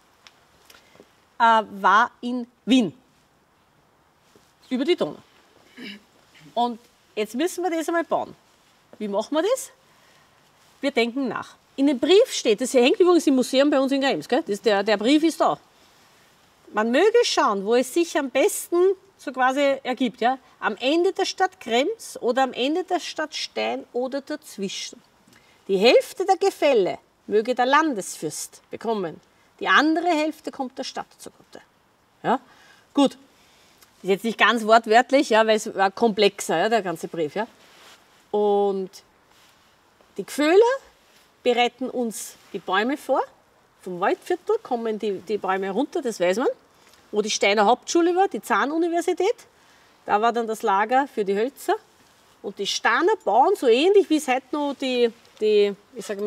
war in Wien. Über die Donau. Und jetzt müssen wir das einmal bauen. Wie machen wir das? Wir denken nach. In dem Brief steht, das hängt übrigens im Museum bei uns in Krems, gell? Der Brief ist da. Man möge schauen, wo es sich am besten so quasi ergibt. Ja? Am Ende der Stadt Krems oder am Ende der Stadt Stein oder dazwischen. Die Hälfte der Gefälle möge der Landesfürst bekommen. Die andere Hälfte kommt der Stadt zugute. Ja? Gut. Ist jetzt nicht ganz wortwörtlich, ja, weil es war komplexer, ja, der ganze Brief. Ja. Und die Gföhler bereiten uns die Bäume vor. Vom Waldviertel kommen die Bäume runter, das weiß man. Wo die Steiner Hauptschule war, die Zahnuniversität. Da war dann das Lager für die Hölzer. Und die Steiner bauen so ähnlich, wie es heute noch wie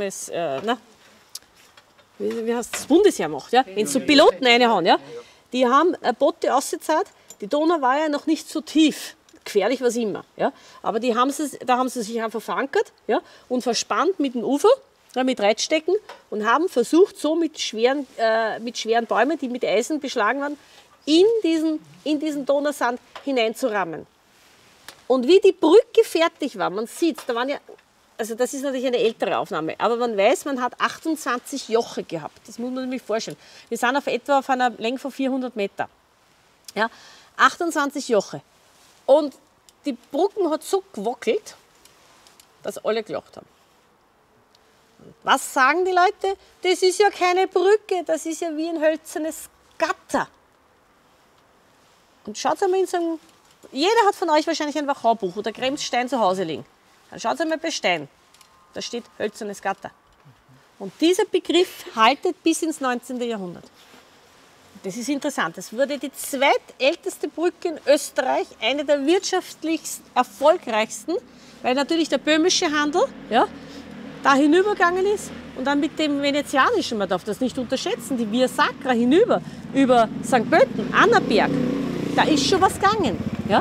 heißt das Bundesheer macht. Ja? Wenn so Piloten reinhauen. Ja? Die haben Boote ausgezahlt. Die Donau war ja noch nicht so tief, gefährlich war es immer. Ja? Aber da haben sie sich einfach verankert, ja? Und verspannt mit dem Ufer, ja, mit Reitstecken und haben versucht, so mit schweren Bäumen, die mit Eisen beschlagen waren, in diesen Donausand hineinzurammen. Und wie die Brücke fertig war, man sieht, da waren ja, also das ist natürlich eine ältere Aufnahme, aber man weiß, man hat 28 Joche gehabt. Das muss man sich vorstellen. Wir sind auf einer Länge von 400 Meter. Ja? 28 Joche. Und die Brücken hat so gewackelt, dass alle gelacht haben. Was sagen die Leute? Das ist ja keine Brücke, das ist ja wie ein hölzernes Gatter. Und schaut einmal in so einem, jeder hat von euch wahrscheinlich ein Wachaubuch oder Kremsstein zu Hause liegen. Dann schaut einmal bei Stein. Da steht hölzernes Gatter. Und dieser Begriff haltet bis ins 19. Jahrhundert. Das ist interessant. Das wurde die zweitälteste Brücke in Österreich, eine der wirtschaftlich erfolgreichsten, weil natürlich der böhmische Handel, ja, da hinübergegangen ist und dann mit dem venezianischen, man darf das nicht unterschätzen, die Via Sacra hinüber, über St. Pölten, Annaberg, da ist schon was gegangen. Ja.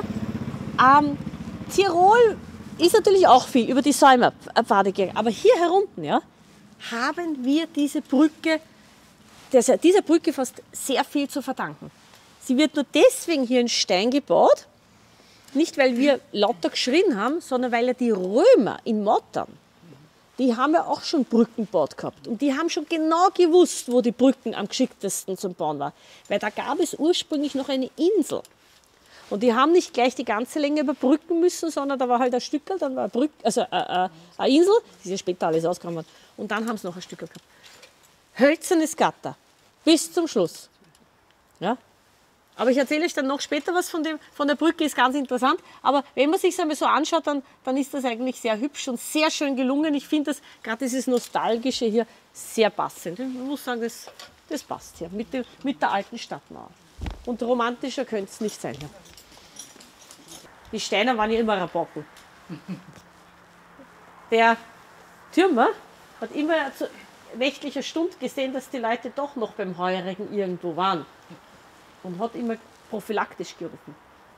Tirol ist natürlich auch viel über die Säumerpfade gegangen, aber hier herunten, ja, haben wir diese Brücke, dieser Brücke fast sehr viel zu verdanken. Sie wird nur deswegen hier in Stein gebaut, nicht weil wir lauter geschrien haben, sondern weil ja die Römer in Mottern, die haben ja auch schon Brücken gebaut gehabt. Und die haben schon genau gewusst, wo die Brücken am geschicktesten zum Bauen waren. Weil da gab es ursprünglich noch eine Insel. Und die haben nicht gleich die ganze Länge überbrücken müssen, sondern da war halt ein Stückel, dann war eine Insel, die ist ja später alles ausgegraben worden. Und dann haben sie noch ein Stückel gehabt. Hölzernes Gatter, bis zum Schluss. Ja? Aber ich erzähle euch dann noch später was von der Brücke, ist ganz interessant. Aber wenn man sich es einmal so anschaut, dann ist das eigentlich sehr hübsch und sehr schön gelungen. Ich finde das, gerade dieses Nostalgische hier, sehr passend. Ich muss sagen, das passt hier mit der alten Stadtmauer. Und romantischer könnte es nicht sein hier. Die Steiner waren ja immer Rabocken. Der Türmer hat immer zu nächtlicher Stunde gesehen, dass die Leute doch noch beim Heurigen irgendwo waren. Und hat immer prophylaktisch gerufen.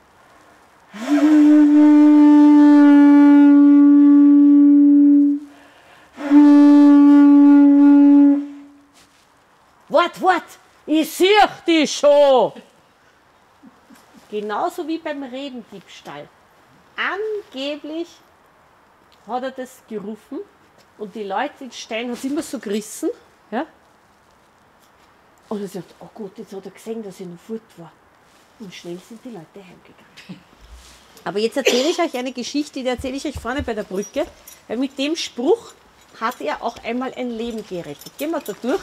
Wart, ich sehe dich schon! Genauso wie beim Rebendiebstahl. Angeblich hat er das gerufen und die Leute in Stein haben es immer so gerissen. Ja? Und er sagt, oh Gott, jetzt hat er gesehen, dass ich noch fort war. Und schnell sind die Leute heimgegangen. Aber jetzt erzähle ich euch eine Geschichte, die erzähle ich euch vorne bei der Brücke, weil mit dem Spruch hat er auch einmal ein Leben gerettet. Gehen wir da durch.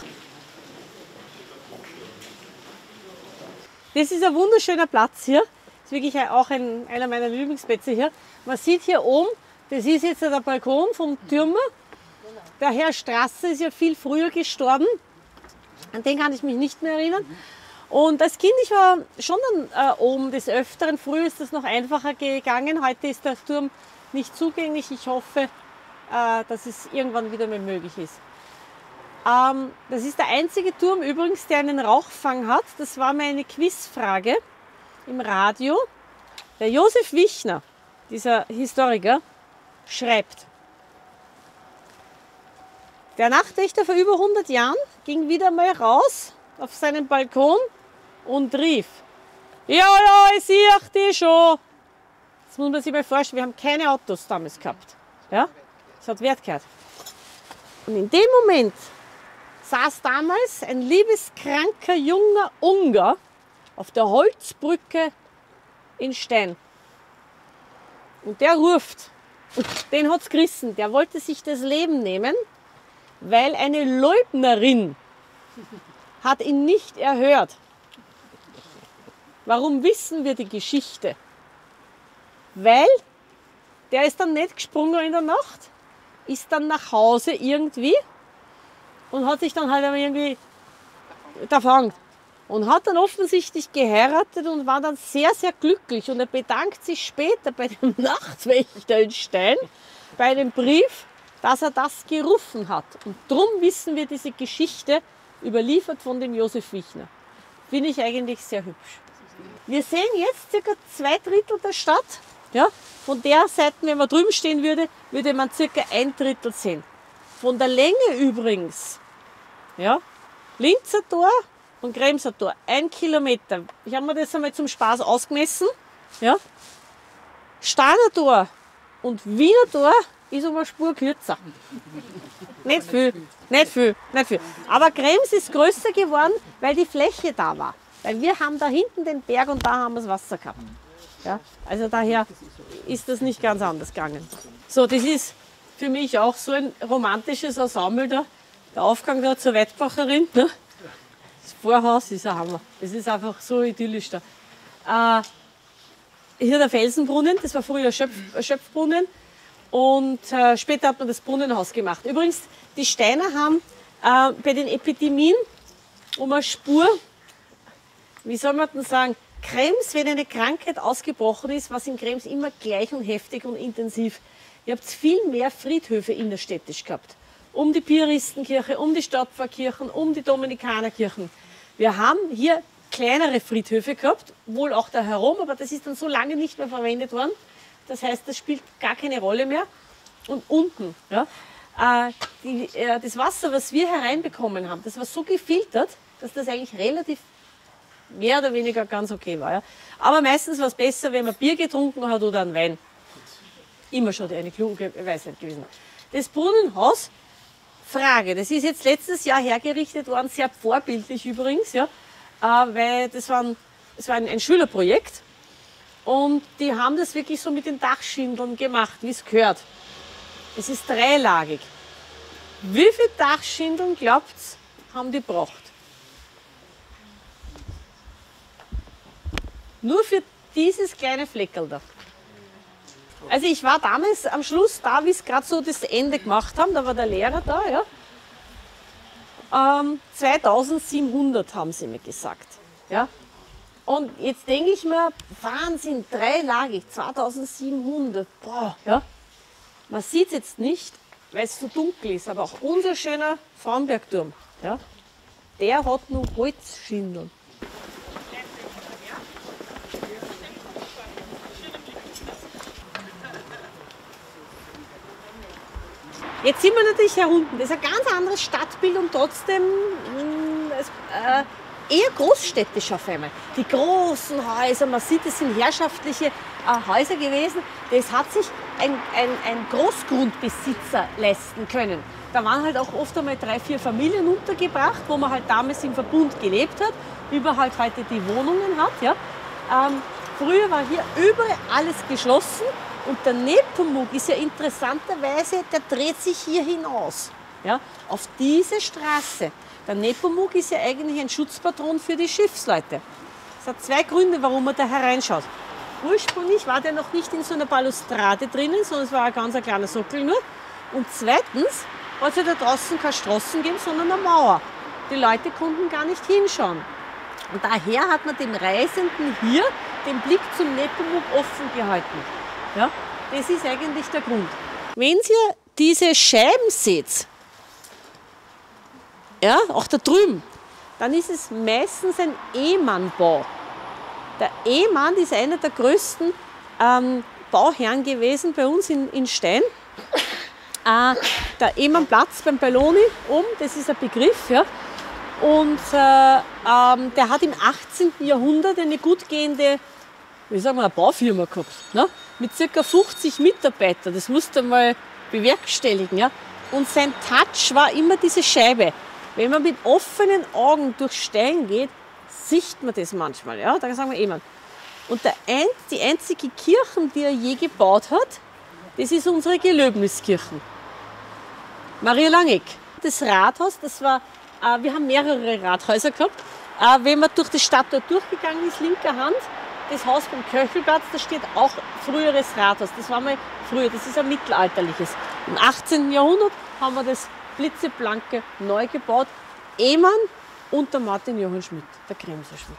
Das ist ein wunderschöner Platz hier. Das ist wirklich auch einer meiner Lieblingsplätze hier. Man sieht hier oben, das ist jetzt der Balkon vom Türmer. Der Herr Strasser ist ja viel früher gestorben. An den kann ich mich nicht mehr erinnern. Und als Kind, ich war schon dann oben des Öfteren. Früher ist das noch einfacher gegangen. Heute ist der Turm nicht zugänglich. Ich hoffe, dass es irgendwann wieder mehr möglich ist. Das ist der einzige Turm übrigens, der einen Rauchfang hat. Das war meine Quizfrage im Radio. Der Josef Wichner, dieser Historiker, schreibt: Der Nachtwächter vor über 100 Jahren ging wieder mal raus auf seinen Balkon und rief: Ja, ich sehe dich schon. Das muss man sich mal vorstellen, wir haben keine Autos damals gehabt. Ja? Das hat Wert gehabt. Und in dem Moment saß damals ein liebeskranker junger Ungar auf der Holzbrücke in Stein. Und der ruft, und den hat es gerissen, der wollte sich das Leben nehmen, weil eine Leutnerin hat ihn nicht erhört. Warum wissen wir die Geschichte? Weil der ist dann nicht gesprungen in der Nacht, ist dann nach Hause irgendwie und hat sich dann halt irgendwie davon und hat dann offensichtlich geheiratet und war dann sehr, sehr glücklich. Und er bedankt sich später bei dem Nachtwächter in Stein, bei dem Brief, dass er das gerufen hat. Und darum wissen wir diese Geschichte, überliefert von dem Josef Wichner. Finde ich eigentlich sehr hübsch. Wir sehen jetzt ca. 2/3 der Stadt. Ja? Von der Seite, wenn man drüben stehen würde, würde man ca. 1/3 sehen. Von der Länge übrigens, ja, Linzer Tor und Kremser Tor, 1 Kilometer. Ich habe mir das einmal zum Spaß ausgemessen. Ja. Steiner Tor und Wiener Tor ist um eine Spur kürzer. Nicht viel, nicht viel, nicht viel. Aber Krems ist größer geworden, weil die Fläche da war. Weil wir haben da hinten den Berg und da haben wir das Wasser gehabt. Ja. Also daher ist das nicht ganz anders gegangen. So, das ist für mich auch so ein romantisches Ensemble da. Der Aufgang da zur Weidbacherin. Ne? Das Vorhaus ist ein Hammer. Das ist einfach so idyllisch da. Hier der Felsenbrunnen, das war früher Schöpfbrunnen. Und später hat man das Brunnenhaus gemacht. Übrigens, die Steiner haben bei den Epidemien um eine Spur, wie soll man denn sagen, Krems, wenn eine Krankheit ausgebrochen ist, was in Krems immer gleich und heftig und intensiv. Ihr habt viel mehr Friedhöfe innerstädtisch gehabt. Um die Piaristenkirche, um die Stadtpfarrkirchen, um die Dominikanerkirchen. Wir haben hier kleinere Friedhöfe gehabt, wohl auch da herum, aber das ist dann so lange nicht mehr verwendet worden. Das heißt, das spielt gar keine Rolle mehr. Und unten, ja, das Wasser, was wir hereinbekommen haben, das war so gefiltert, dass das eigentlich relativ mehr oder weniger ganz okay war. Ja. Aber meistens war es besser, wenn man Bier getrunken hat oder einen Wein. Immer schon eine kluge Weisheit gewesen. Das Brunnenhaus, Frage, das ist jetzt letztes Jahr hergerichtet worden, sehr vorbildlich übrigens, ja, weil das war ein Schülerprojekt und die haben das wirklich so mit den Dachschindeln gemacht, wie es gehört. Es ist dreilagig. Wie viele Dachschindeln, glaubt ihr, haben die gebraucht? Nur für dieses kleine Fleckerl da. Also ich war damals am Schluss da, wie es gerade so das Ende gemacht haben, da war der Lehrer da, ja. 2700 haben sie mir gesagt. Ja. Und jetzt denke ich mir, Wahnsinn, dreilagig, 2700, boah, ja. Man sieht es jetzt nicht, weil es so dunkel ist, aber auch unser schöner Frauenbergturm, ja, der hat nur Holzschindeln. Jetzt sind wir natürlich hier unten. Das ist ein ganz anderes Stadtbild und trotzdem eher großstädtisch auf einmal. Die großen Häuser, man sieht, es sind herrschaftliche Häuser gewesen. Das hat sich ein Großgrundbesitzer leisten können. Da waren halt auch oft einmal 3, 4 Familien untergebracht, wo man halt damals im Verbund gelebt hat, über halt heute die Wohnungen hat. Ja. Früher war hier überall alles geschlossen. Und der Nepomuk ist ja interessanterweise, der dreht sich hier hinaus, ja, auf diese Straße. Der Nepomuk ist ja eigentlich ein Schutzpatron für die Schiffsleute. Es hat 2 Gründe, warum man da hereinschaut. Ursprünglich war der noch nicht in so einer Balustrade drinnen, sondern es war ein ganz kleiner Sockel nur. Und zweitens hat es ja da draußen keine Straßen gegeben, sondern eine Mauer. Die Leute konnten gar nicht hinschauen. Und daher hat man dem Reisenden hier den Blick zum Nepomuk offen gehalten. Ja, das ist eigentlich der Grund. Wenn ihr diese Scheiben seht, ja, auch da drüben, dann ist es meistens ein Ehmannbau. Der Ehmann ist einer der größten Bauherren gewesen bei uns in Stein. Der Ehmannplatz beim Belloni oben, das ist ein Begriff. Ja. Und der hat im 18. Jahrhundert eine gut gehende, wie sagen wir, eine Baufirma gehabt. Ne? Mit ca. 50 Mitarbeitern. Das musste man mal bewerkstelligen. Ja? Und sein Touch war immer diese Scheibe. Wenn man mit offenen Augen durch Stein geht, sieht man das manchmal. Ja? Da sagen wir Ehmann. Und die einzige Kirche, die er je gebaut hat, das ist unsere Gelöbniskirche. Maria Langeck. Das Rathaus, das war, wir haben mehrere Rathäuser gehabt. Wenn man durch die Stadt dort durchgegangen ist, linker Hand, das Haus beim Köchelplatz, da steht auch früheres Rathaus. Das war mal früher, das ist ein mittelalterliches. Im 18. Jahrhundert haben wir das blitzeblanke neu gebaut. Ehmann und der Martin Johann Schmidt, der Kremser Schmidt.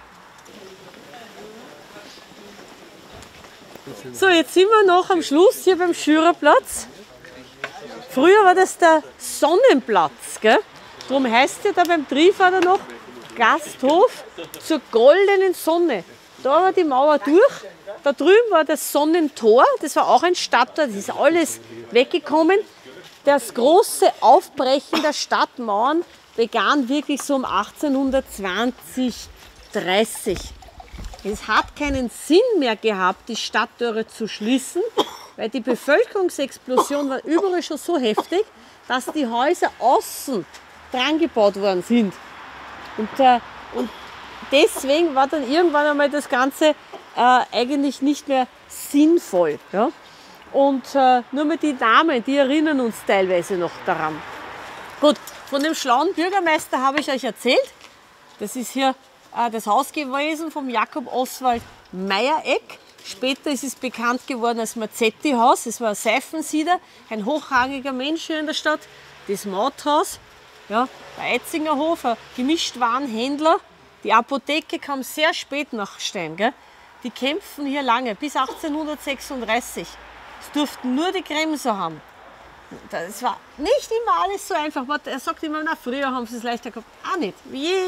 So, jetzt sind wir noch am Schluss hier beim Schürerplatz. Früher war das der Sonnenplatz, gell? Darum heißt ja da beim Triefahrer noch Gasthof zur goldenen Sonne. Da war die Mauer durch, da drüben war das Sonnentor, das war auch ein Stadttor, das ist alles weggekommen. Das große Aufbrechen der Stadtmauern begann wirklich so um 1820, 30. Es hat keinen Sinn mehr gehabt, die Stadttore zu schließen, weil die Bevölkerungsexplosion war überall schon so heftig, dass die Häuser außen dran gebaut worden sind. Und deswegen war dann irgendwann einmal das Ganze eigentlich nicht mehr sinnvoll. Ja? Und nur mal die Namen, die erinnern uns teilweise noch daran. Gut, von dem schlauen Bürgermeister habe ich euch erzählt. Das ist hier das Haus gewesen vom Jakob Oswald Meyereck. Später ist es bekannt geworden als Mazzetti-Haus. Es war ein Seifensieder, ein hochrangiger Mensch hier in der Stadt. Das Mauthaus, ja, der Eitzinger Hof, ein Gemischtwarenhändler. Die Apotheke kam sehr spät nach Stein. Gell? Die kämpfen hier lange, bis 1836. Es durften nur die Kremser haben. Das war nicht immer alles so einfach. Er sagt immer, na, früher haben sie es leichter gehabt. Auch nicht.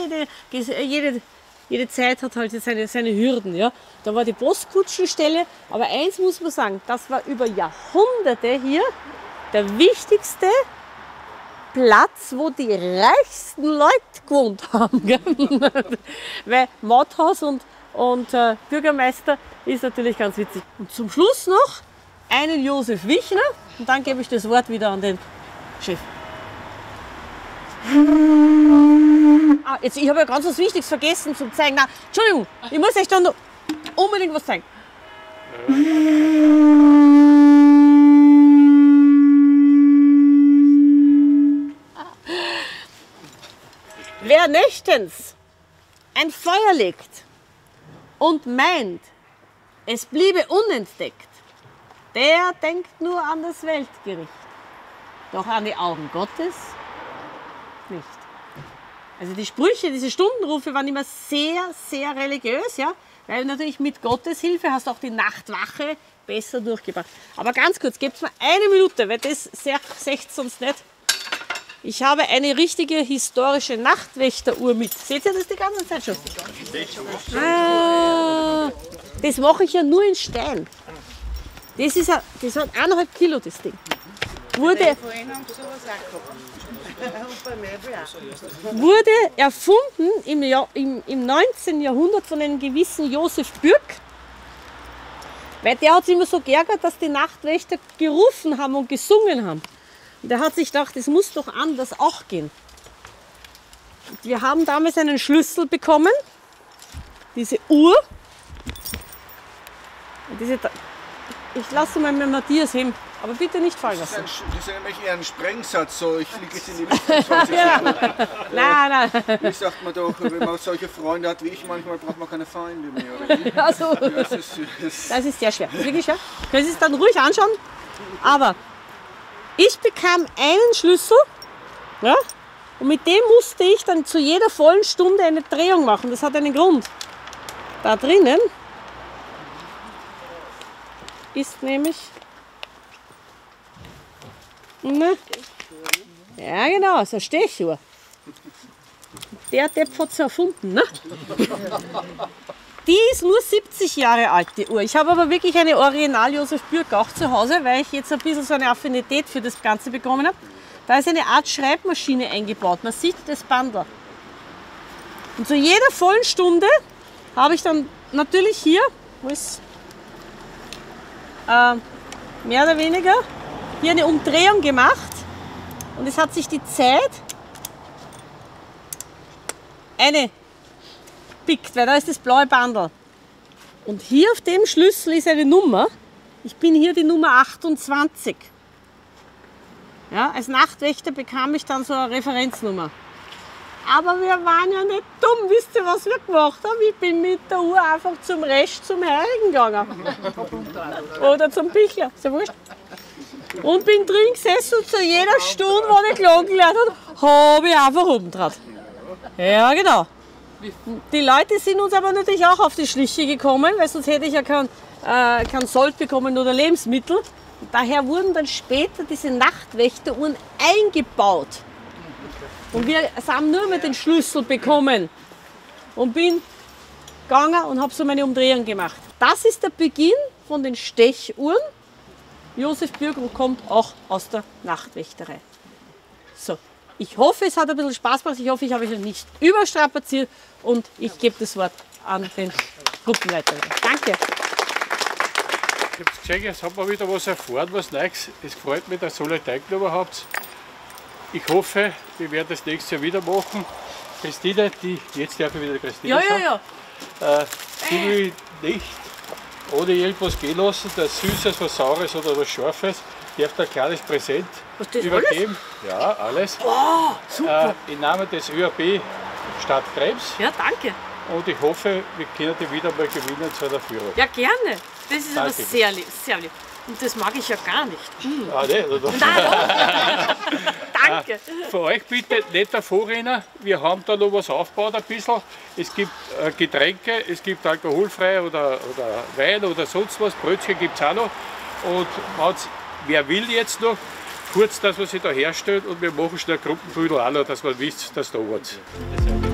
Jede Zeit hat halt seine Hürden. Ja? Da war die Postkutschenstelle. Aber eins muss man sagen, das war über Jahrhunderte hier der wichtigste Platz, wo die reichsten Leute gewohnt haben. Gell? Weil Mauthaus und Bürgermeister ist natürlich ganz witzig. Und zum Schluss noch einen Josef Wichner und dann gebe ich das Wort wieder an den Chef. Jetzt, ich habe ja ganz was Wichtiges vergessen zu zeigen. Nein, Entschuldigung, ich muss euch dann noch unbedingt was zeigen. Wer nächtens ein Feuer legt und meint, es bliebe unentdeckt, der denkt nur an das Weltgericht, doch an die Augen Gottes nicht. Also die Sprüche, diese Stundenrufe waren immer sehr, sehr religiös, ja, weil natürlich mit Gottes Hilfe hast du auch die Nachtwache besser durchgebracht. Aber ganz kurz, gebt mir eine Minute, weil das seht sonst nicht. Ich habe eine richtige historische Nachtwächteruhr mit. Seht ihr das die ganze Zeit schon? Ah, das mache ich ja nur in Stein. Das hat 1,5 Kilo, das Ding. Wurde erfunden im 19. Jahrhundert von einem gewissen Josef Bürk. Weil der hat sich immer so geärgert, dass die Nachtwächter gerufen haben und gesungen haben. Und er hat sich gedacht, das muss doch anders auch gehen. Und wir haben damals einen Schlüssel bekommen, diese Uhr. Und ich lasse mal mit Matthias hin, aber bitte nicht fallen lassen. Das ist ja nämlich eher ein Sprengsatz, so ich fliege jetzt in die Luft. 20 Sekunden. Nein. Wie sagt man doch, wenn man solche Freunde hat wie ich, manchmal braucht man keine Feinde mehr. Oder wie? Also, Das ist sehr schwer, wirklich schwer. Können Sie es dann ruhig anschauen, aber ich bekam einen Schlüssel, ja, und mit dem musste ich dann zu jeder vollen Stunde eine Drehung machen. Das hat einen Grund. Da drinnen ist nämlich... Ne? Ja genau, so eine Stechuhr. Der Depp hat sie erfunden. Ne? Die ist nur 70 Jahre alt, die Uhr. Ich habe aber wirklich eine Original Josef Bürk auch zu Hause, weil ich jetzt ein bisschen so eine Affinität für das Ganze bekommen habe. Da ist eine Art Schreibmaschine eingebaut. Man sieht das Bandel. Und zu jeder vollen Stunde habe ich dann natürlich hier, wo ist mehr oder weniger, hier eine Umdrehung gemacht. Und es hat sich die Zeit pickt, weil da ist das blaue Bandel. Und hier auf dem Schlüssel ist eine Nummer. Ich bin hier die Nummer 28. Ja, als Nachtwächter bekam ich dann so eine Referenznummer. Aber wir waren ja nicht dumm. Wisst ihr, was wir gemacht haben? Ich bin mit der Uhr einfach zum Rest zum Heiligen gegangen. Oder zum Pichler. Ist ja wurscht. Und bin drin gesessen und zu jeder Stunde, wo ich Glocken gelernt habe, habe ich einfach umgedreht. Ja, genau. Die Leute sind uns aber natürlich auch auf die Schliche gekommen, weil sonst hätte ich ja kein Sold bekommen oder Lebensmittel. Und daher wurden dann später diese Nachtwächteruhren eingebaut. Und wir haben nur mit den Schlüssel bekommen. Und bin gegangen und habe so meine Umdrehung gemacht. Das ist der Beginn von den Stechuhren. Josef Bürk kommt auch aus der Nachtwächterei. So. Ich hoffe, es hat ein bisschen Spaß gemacht. Ich hoffe, ich habe euch nicht überstrapaziert und ich gebe das Wort an den Gruppenleiter. Danke. Ich habe gesehen, jetzt hat man wieder was erfahren, was Neues. Es gefällt mir, dass ihr alle teilgenommen habt. Ich hoffe, wir werden das nächstes Jahr wieder machen. Christine, jetzt darf ich wieder Christine sagen. Ja. Die will nicht ohne irgendwas gehen lassen, das Süßes, was Saures oder was Scharfes. Ich darf da ein kleines Präsent übergeben. Alles? Ja, alles. Oh, super. Im Namen des ÖAB Stadt Krems. Ja, danke. Und ich hoffe, wir können die wieder mal gewinnen zu einer Führung. Ja, gerne. Das ist aber sehr lieb, sehr lieb. Und das mag ich ja gar nicht. Ah, ne? Danke. Für euch bitte nicht davonrennen. Wir haben da noch was aufgebaut ein bisschen. Es gibt Getränke, es gibt alkoholfrei oder Wein oder sonst was. Brötchen gibt es auch noch. Und wer will jetzt noch, kurz das, was ich da herstellt, und wir machen schnell Gruppenbüdel auch noch, dass man wisst, dass da was.